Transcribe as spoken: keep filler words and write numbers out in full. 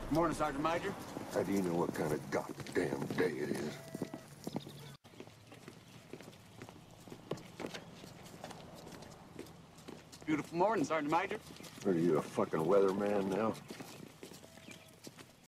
Morning, Sergeant Major. How do you know what kind of goddamn day it is? Beautiful morning, Sergeant Major. Are you a fucking weatherman now?